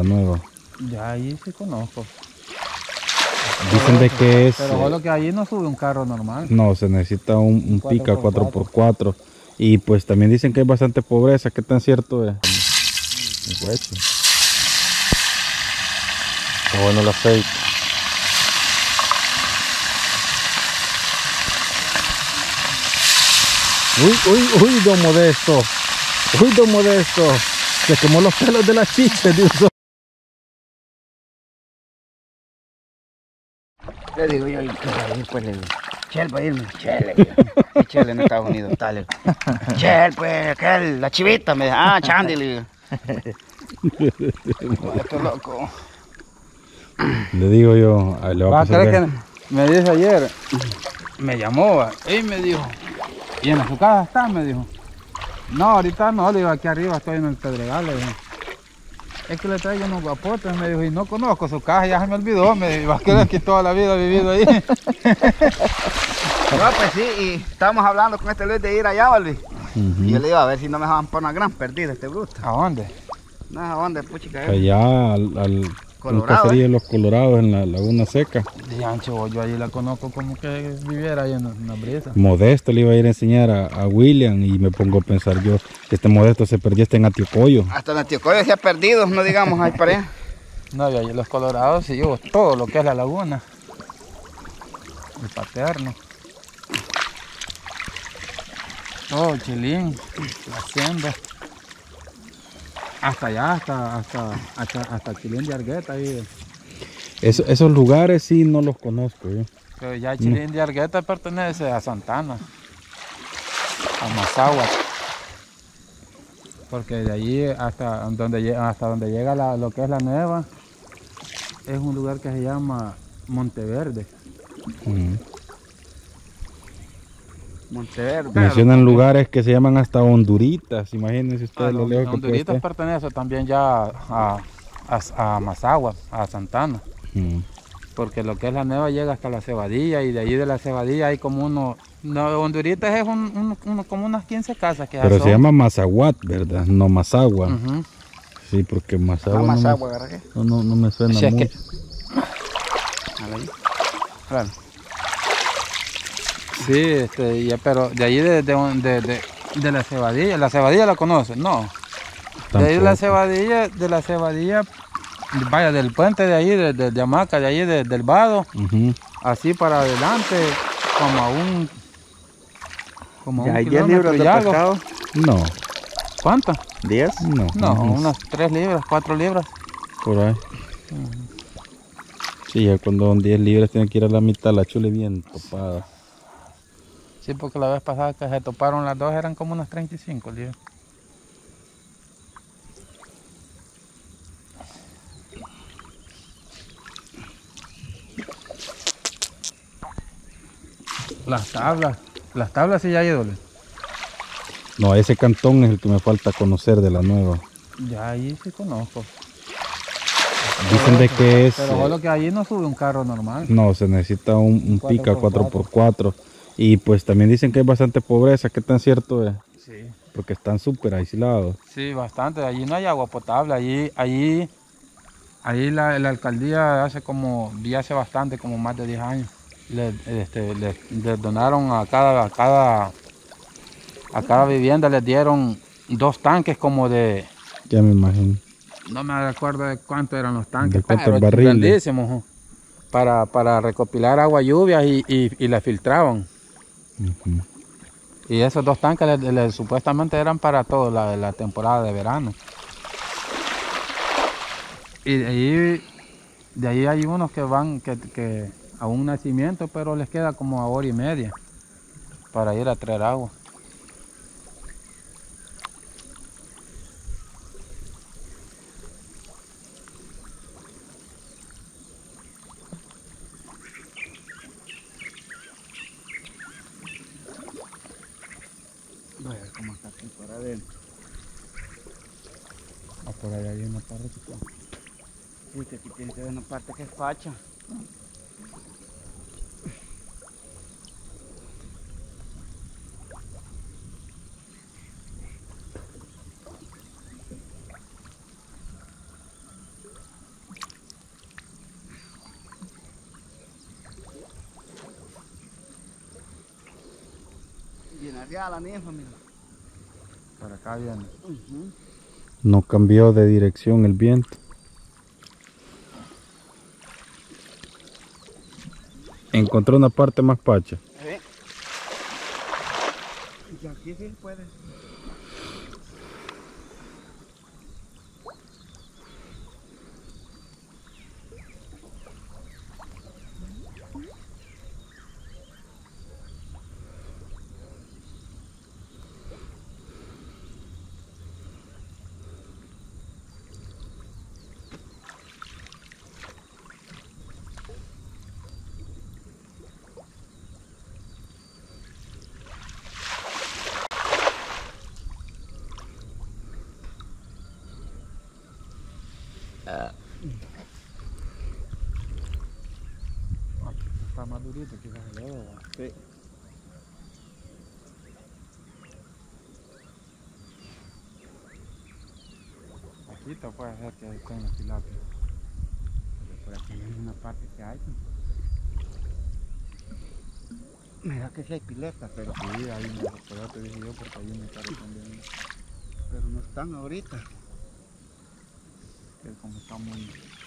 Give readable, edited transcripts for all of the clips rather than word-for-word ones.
La nueva. Ya ahí sí conozco. Dicen de que es... Pero solo que ahí no sube un carro normal. No, se necesita un pica 4x4. 4x4. Y pues también dicen que hay bastante pobreza. ¿Qué tan cierto es? Está bueno el aceite. Uy, don Modesto. Uy, don Modesto. Se quemó los pelos de la chicha de un solo. Le digo yo, pues le digo, Chel, para irme, Chel, Chel en Estados Unidos, tal. Chel, pues, aquel, la chivita, me dice, Chandy, le digo. Esto loco. Le digo yo, le va a pasar que me dice ayer, me llamó y me dijo, ¿y en su casa está? Me dijo. No, ahorita no, le digo, aquí arriba estoy en el Pedregal, le dije. Es que le traigo unos guapotes, me dijo, y no conozco su casa, ya se me olvidó, me dijo, que aquí toda la vida he vivido ahí. No, pues sí, y estábamos hablando con este Luis de ir allá, Luis. Y yo le iba a ver si no me dejaban por una gran perdida este bruto. ¿A dónde? No, ¿a dónde, puchica? allá al Colorado, caserío de los Colorados en la Laguna Seca. Diancho, yo allí la conozco como que viviera ahí en la brisa. Modesto le iba a ir a enseñar a William y me pongo a pensar yo que este Modesto se perdió en Antiocoyo. Hasta en Antiocoyo se ha perdido, no digamos, ahí para allá. No, yo allí en los Colorados sí llevo todo lo que es la laguna. El Paterno. Todo Chilín, la Hacienda. Hasta allá, hasta Chilín de Argueta. Ahí. Esos lugares sí no los conozco yo. Pero ya Chilín de Argueta pertenece a Santana, a Mazahua. Porque de allí hasta donde llega lo que es la nueva, es un lugar que se llama Monteverde. Monteverde. Mencionan lugares que se llaman hasta Honduritas, imagínense ustedes lo lejos que puede Honduritas estar. pertenece también ya a Mazahua, a Santana. Porque lo que es la nueva llega hasta la Cebadilla y de allí de la Cebadilla hay como no, Honduritas es como unas 15 casas que Pero son. se llama Mazahuat, ¿verdad? No Mazahua. Sí, porque Mazahua no me suena Sí, mucho. Claro. Sí, pero de allí de la Cebadilla la conoces, no. De ahí de la Cebadilla, vaya, del puente de ahí, de Hamaca, de ahí del Vado, así para adelante, como a un ¿10 libras de pescado? No. ¿Cuántas? ¿10? No, unas 3 libras, 4 libras. Por ahí. Sí, ya cuando son 10 libras tienen que ir a la mitad, la chule bien topada. Sí, porque la vez pasada que se toparon las dos eran como unas 35 libras. Las tablas sí ya hay doble. No, ese cantón es el que me falta conocer de la nueva. Ya ahí sí conozco. Dicen de que es... Pero solo que allí no sube un carro normal. No, se necesita un pica 4x4. Y pues también dicen que hay bastante pobreza. ¿Qué tan cierto es? Sí. Porque están súper aislados. Sí, bastante. Allí no hay agua potable. Allí la alcaldía hace bastante, como más de 10 años. Le donaron a cada vivienda, les dieron 2 tanques como de... Ya me imagino. No me acuerdo de cuántos eran los tanques, ¿De cuántos pero barriles? grandísimos, para recopilar agua lluvia y la filtraban. Y esos 2 tanques supuestamente eran para toda la temporada de verano. Y de ahí hay unos que van que a un nacimiento, pero les queda como a 1:30 para ir a traer agua. Vaya, como está aquí por adentro. Por allá hay una parte. Sí, que aquí tiene que haber una parte que es facha. volteada la ninfa, mira. Por acá viene. No cambió de dirección el viento. Encontró una parte más pacha. Y aquí sí puede. Está más durito, quizás el dedo. Sí. Aquí te puede hacer que estén las tilapias. Pero por aquí hay una parte que hay. Mira que sí hay piletas, pero Sí, hay una, por eso te dije yo, porque hay una cara también. no están ahorita. Que como está muy,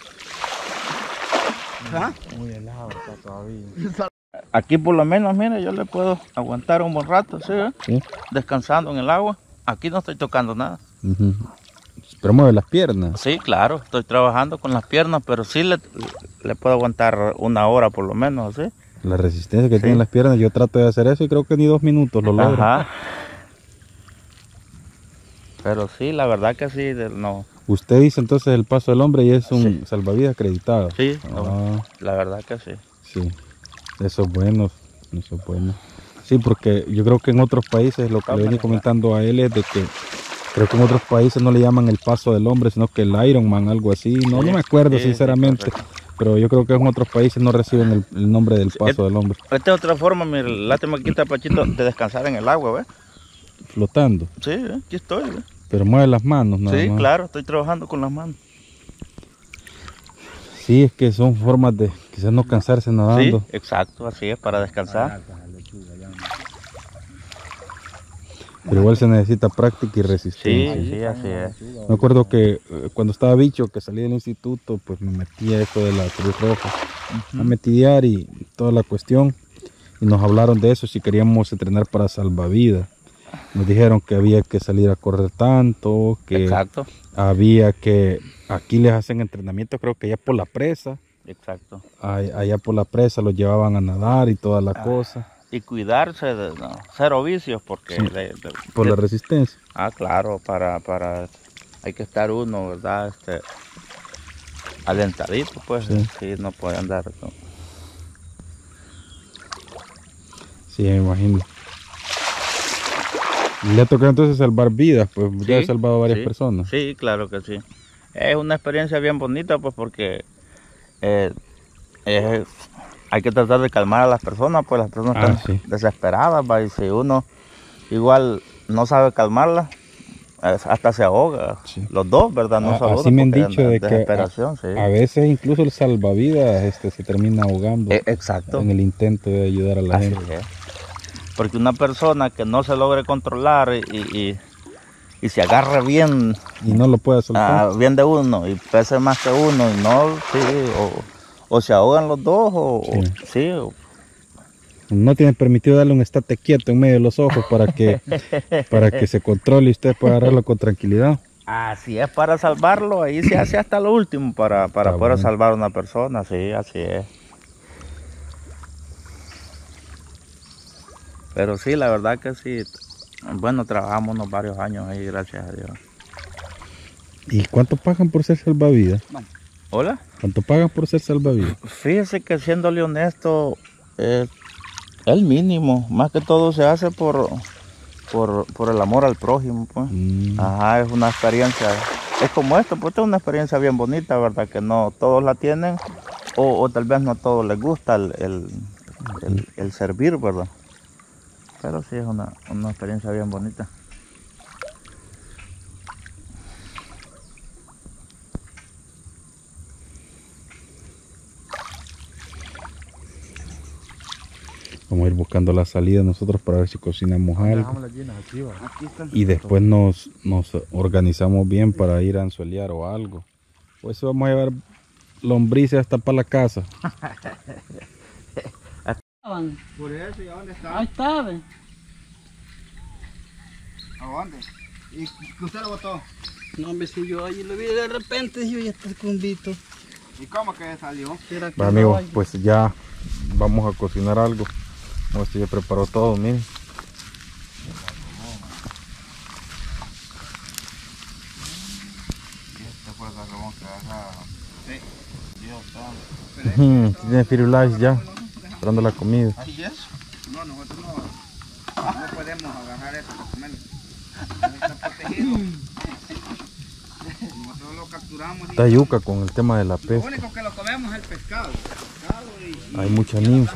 ¿Ah? muy helado está todavía. Aquí por lo menos, mira, yo le puedo aguantar un buen rato, ¿sí? Sí. Descansando en el agua. Aquí no estoy tocando nada. Ujú. Pero mueve las piernas. Sí, claro, estoy trabajando con las piernas, pero sí le puedo aguantar una hora por lo menos, ¿sí? La resistencia que Sí. tienen las piernas, yo trato de hacer eso y creo que ni 2 minutos lo logro. Ajá. Pero sí, la verdad que sí, no. Usted dice entonces el paso del hombre y es un Sí. salvavidas acreditado. Sí, no, Ah, la verdad que sí. sí. Eso es bueno. Eso es bueno. Sí, porque yo creo que en otros países, lo que le venía comentando a él es de que creo que en otros países no le llaman el paso del hombre, sino que el Ironman, algo así. No, Sí, no me acuerdo sí, sinceramente, correcto. pero yo creo que en otros países no reciben el nombre del paso del hombre. Esta es otra forma, mira, lástima aquí está Pachito, de descansar en el agua, ¿ves? Flotando. Sí, aquí estoy, ¿ves? Pero mueve las manos nada Sí, más. claro, estoy trabajando con las manos. Sí, es que son formas de quizás no cansarse nadando. Sí, exacto, así es, para descansar. Pero igual se necesita práctica y Sí, resistencia. sí, así es. Me acuerdo que cuando estaba bicho, que salí del instituto, pues me metí a esto de la Cruz Roja, a metidear y toda la cuestión. Y nos hablaron de eso, si queríamos entrenar para salvavidas. Nos dijeron que había que salir a correr tanto, que Exacto, había que, aquí les hacen entrenamiento, creo que allá por la presa, exacto. allá por la presa los llevaban a nadar y toda la cosa, Y cuidarse de no, cero vicios, porque... Sí. por la resistencia. claro, hay que estar uno, ¿verdad? Alentadito, pues, Sí. sí, no puede andar. ¿No? Sí, me imagino. Le ha tocado entonces salvar vidas, pues ya he Sí, salvado a varias sí, personas. Sí, claro que sí. Es una experiencia bien bonita, pues, porque hay que tratar de calmar a las personas, pues las personas están Sí. desesperadas, y si uno igual no sabe calmarlas, hasta se ahoga. Sí. Los dos, ¿verdad? No solo Así uno, me han porque dicho anda de en que desesperación, sí. a veces incluso el salvavidas se termina ahogando Exacto. en el intento de ayudar a la Así gente. es. Porque una persona que no se logre controlar y se agarra bien, Y no lo puede soltar. bien de uno y pese más que uno, y no, sí, o se ahogan los dos, Sí. o No tiene permitido darle un estate quieto en medio de los ojos para que se controle y usted pueda agarrarlo con tranquilidad. así es para salvarlo, ahí se hace hasta lo último para poder bueno. salvar a una persona, sí, así es. Pero sí, la verdad que sí, bueno, trabajamos unos varios años ahí, gracias a Dios. ¿Y cuánto pagan por ser salvavidas? Hola. ¿Cuánto pagan por ser salvavidas? Fíjese que siéndole honesto, el mínimo, más que todo se hace por el amor al prójimo, pues. Ajá, es una experiencia, es como esto, pues es una experiencia bien bonita, ¿verdad? Que no todos la tienen, o tal vez no a todos les gusta el servir, ¿verdad? Pero sí es una experiencia bien bonita. Vamos a ir buscando la salida nosotros para ver si cocinamos algo. Dejamos las llenas aquí, ¿va? Y después nos organizamos bien para ir a anzuelear o algo. Pues vamos a llevar lombrices hasta para la casa. Por eso, ¿y a dónde está? Ahí está, ve. ¿A dónde? ¿Y que usted lo botó? No, hombre, si yo ahí lo vi de repente, yo ya está escondido. ¿Y cómo que salió? ¿Será que Va, no amigos, hay? pues ya vamos a cocinar algo. Este ya preparó todo, miren. Este fue el carbón que agarraba. Sí. Dios santo. Tiene firulais ya, esperando la comida. ¿Ahí es? No, nosotros no podemos agarrar eso para comerlo. Está protegido. Nosotros lo capturamos. Está yuca con el tema de la Lo pesca. único que lo comemos es el pescado. Hay mucha ninfa.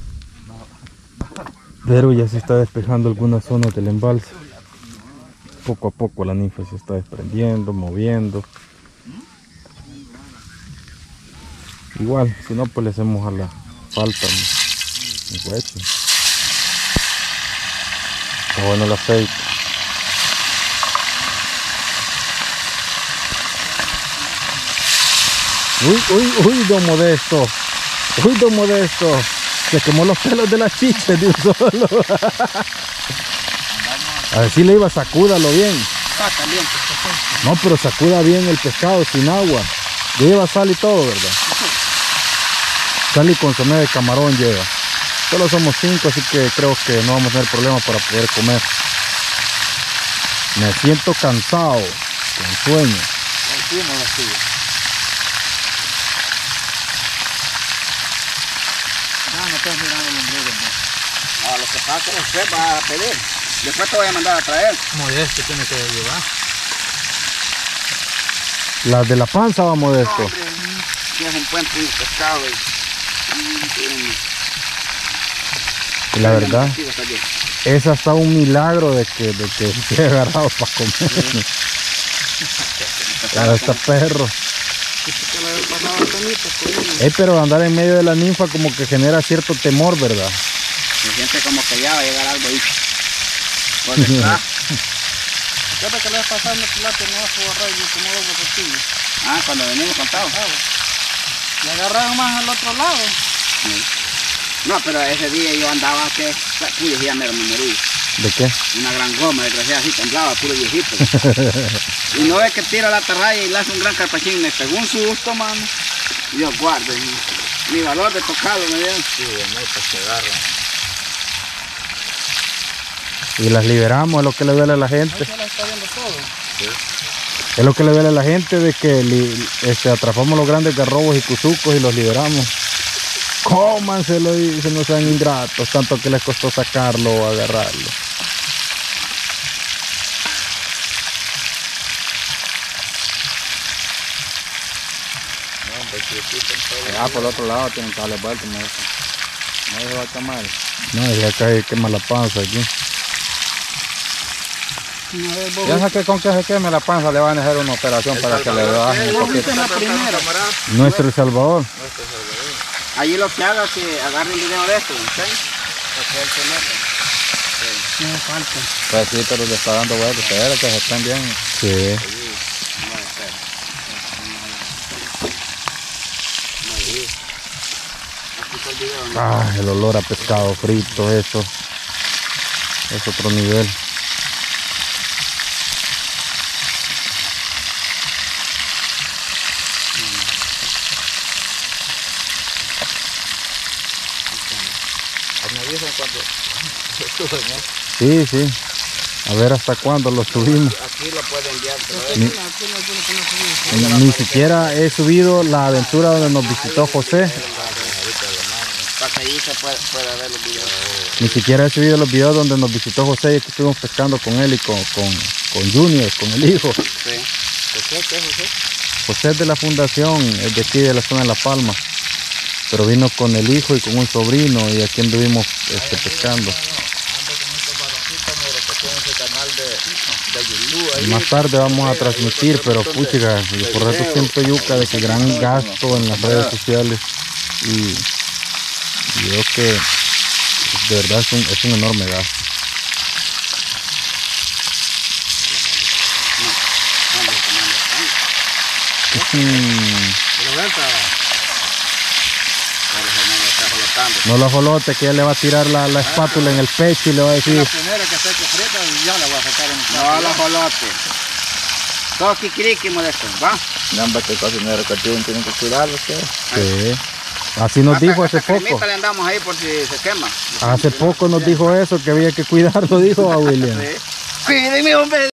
Pero ya se está despejando algunas zonas del embalse. Poco a poco la ninfa se está desprendiendo, moviendo. Igual, si no pues le hacemos a la falta un hueso. Está bueno el aceite. Uy, don Modesto. Uy, don Modesto. Se quemó los pelos de la chicha de un solo. A ver si le iba, sacúdalo bien. Está caliente. No, pero sacuda bien el pescado sin agua. Lleva sal y todo, ¿verdad? Sal y consomé de camarón lleva. Solo somos 5, así que creo que no vamos a tener problemas para poder comer. Me siento cansado, con sueño. No estás mirando el ombligo. No, lo que pasa es que después va a pedir. Después te voy a mandar a traer. Modesto tiene que llevar. Las de la panza va, Modesto. Si es un puente de pescado. Y la verdad, es hasta un milagro de que se haya agarrado para comer. Hasta perro. Pero andar en medio de la ninfa como que genera cierto temor, ¿verdad? Se siente como que ya va a llegar algo ahí. Por detrás. Recuerda que le vas pasando el plato no vas a borrar y como los botellos. Ah, cuando venimos contados. Le agarraron más al otro lado. Sí. No, pero ese día yo andaba que puro ya me morí. ¿De qué? Una gran goma, desgraciada, así temblaba, puro viejito. Y no ve que tira la atarraya y le hace un gran carpachín, me pegó un susto, mano. Dios guarde, mi valor de tocarlo me dio. Sí, de neta se agarra. Y las liberamos, es lo que le duele a la gente. Se la está viendo todo. Sí. Es lo que le duele a la gente de que atrapamos los grandes garrobos y cuzucos y los liberamos. Cómanselo y se no sean ingratos, tanto que les costó sacarlo o agarrarlo. Por el otro lado tienen que darle vuelta, no se va a quemar. No, ya cae quema la panza aquí. Una vez vos Piensa que con que se queme la panza le van a hacer una operación para que le bajen un vos poquito. viste la primera. Nuestro El Salvador. Allí lo que haga es que agarre el video de esto, ¿sí? Para que él se meta. No falta. Pues sí, pero le está dando vueltas, espera que se estén bien. Sí. Ah, el olor a pescado frito, eso. Es otro nivel. Me avisan cuando se suben, ¿no? Sí, sí. A ver hasta cuándo lo subimos. Aquí lo pueden enviar, Ni siquiera he subido la aventura donde nos visitó José. para que allí se pueda ver los videos. Ni siquiera he subido los videos donde nos visitó José y que estuvimos pescando con él y con Junior, con el hijo. Sí. ¿Qué es José? José es de la fundación, es de aquí de la zona de La Palma. Pero vino con el hijo y con un sobrino y aquí anduvimos pescando. Más tarde vamos a transmitir, pero puchiga, yo por rato siento yuca de que gran gasto en las redes sociales y veo que es De verdad es un enorme gasto. No lo jolote, que ella le va a tirar la espátula en el pecho y le va a decir... La primera que esté frita y ya la voy a sacar en un plato. No, la jolote. Todo kikiriki, modesto, ¿va? No, hombre, que cocinero que tienen que cuidarlo, ¿sí? Sí. Así nos dijo hace poco. Cremita le andamos ahí por si se quema. Hace poco nos dijo eso, que había que cuidarlo, dijo a William. Cuídeme, hombre.